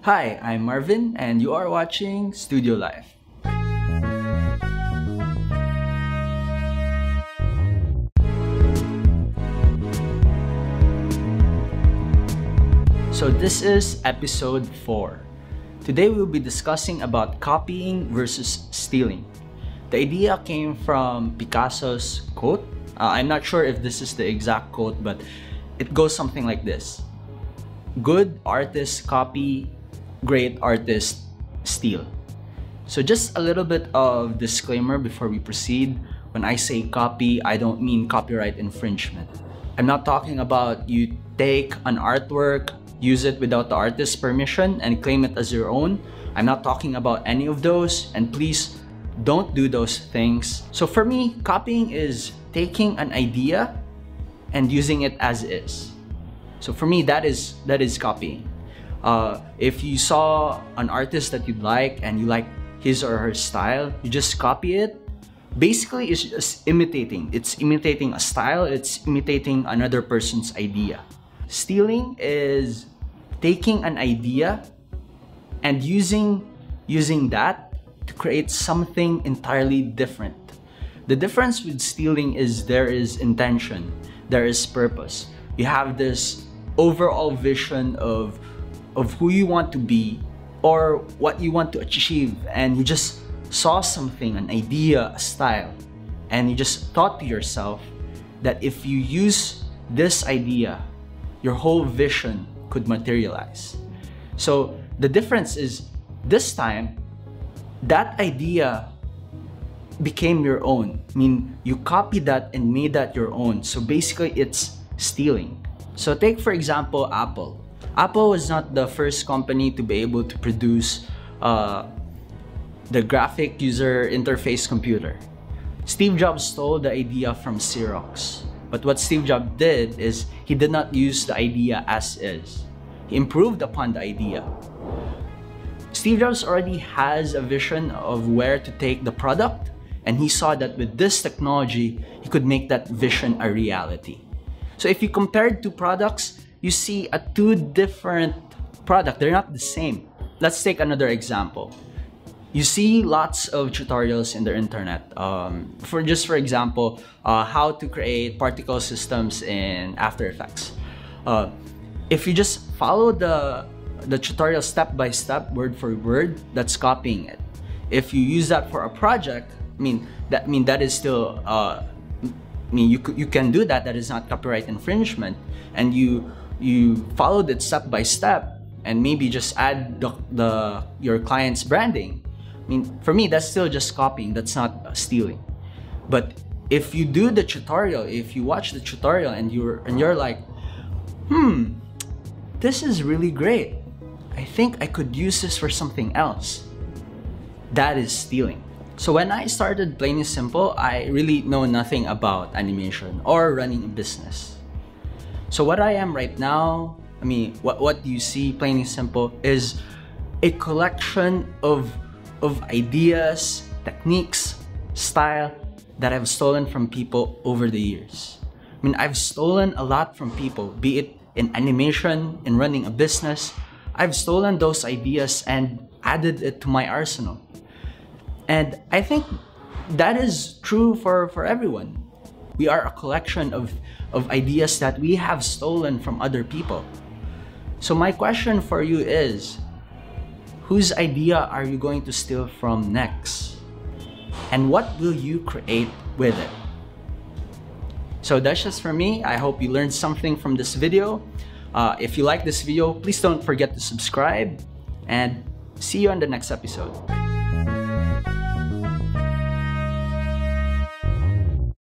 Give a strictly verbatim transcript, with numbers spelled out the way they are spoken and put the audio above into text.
Hi, I'm Marvin and you are watching Studio Life. So this is episode four. Today we'll be discussing about copying versus stealing. The idea came from Picasso's quote. Uh, I'm not sure if this is the exact quote, but it goes something like this. Good artists copy, great artists steal. So just a little bit of disclaimer before we proceed. When I say copy, I don't mean copyright infringement. I'm not talking about you take an artwork, use it without the artist's permission and claim it as your own. I'm not talking about any of those, and please don't do those things. So for me, copying is taking an idea and using it as is. So for me, that is that is copying. Uh, if you saw an artist that you like and you like his or her style, you just copy it. Basically, it's just imitating. It's imitating a style. It's imitating another person's idea. Stealing is taking an idea and using using that to create something entirely different. The difference with stealing is there is intention, there is purpose. You have this overall vision of of who you want to be or what you want to achieve, and you just saw something, an idea, a style, and you just thought to yourself that if you use this idea, your whole vision could materialize. So the difference is this time, that idea became your own. I mean, you copied that and made that your own. So basically, it's stealing. So take, for example, Apple. Apple was not the first company to be able to produce uh, the graphic user interface computer. Steve Jobs stole the idea from Xerox. But what Steve Jobs did is he did not use the idea as is. He improved upon the idea. Steve Jobs already has a vision of where to take the product, and he saw that with this technology, he could make that vision a reality. So if you compare two products, you see a two different products. They're not the same. Let's take another example. You see lots of tutorials in the internet. Um, for just for example, uh, how to create particle systems in After Effects. Uh, if you just follow the the tutorial step by step, word for word, that's copying it. If you use that for a project, I mean that I mean that is still. Uh, I mean you you can do that. That is not copyright infringement, and you you followed it step by step, and maybe just add the, the your client's branding. I mean, for me, that's still just copying. That's not stealing. But if you do the tutorial, if you watch the tutorial and you're and you're like, hmm, this is really great. I think I could use this for something else. That is stealing. So when I started Plain and Simple, I really know nothing about animation or running a business. So what I am right now, I mean, what, what you see, Plain and Simple, is a collection of of ideas, techniques, style that I've stolen from people over the years. I mean, I've stolen a lot from people, be it in animation, in running a business. I've stolen those ideas and added it to my arsenal. And I think that is true for, for everyone. We are a collection of, of ideas that we have stolen from other people. So my question for you is, whose idea are you going to steal from next? And what will you create with it? So that's just for me. I hope you learned something from this video. Uh, if you like this video, please don't forget to subscribe, and see you on the next episode.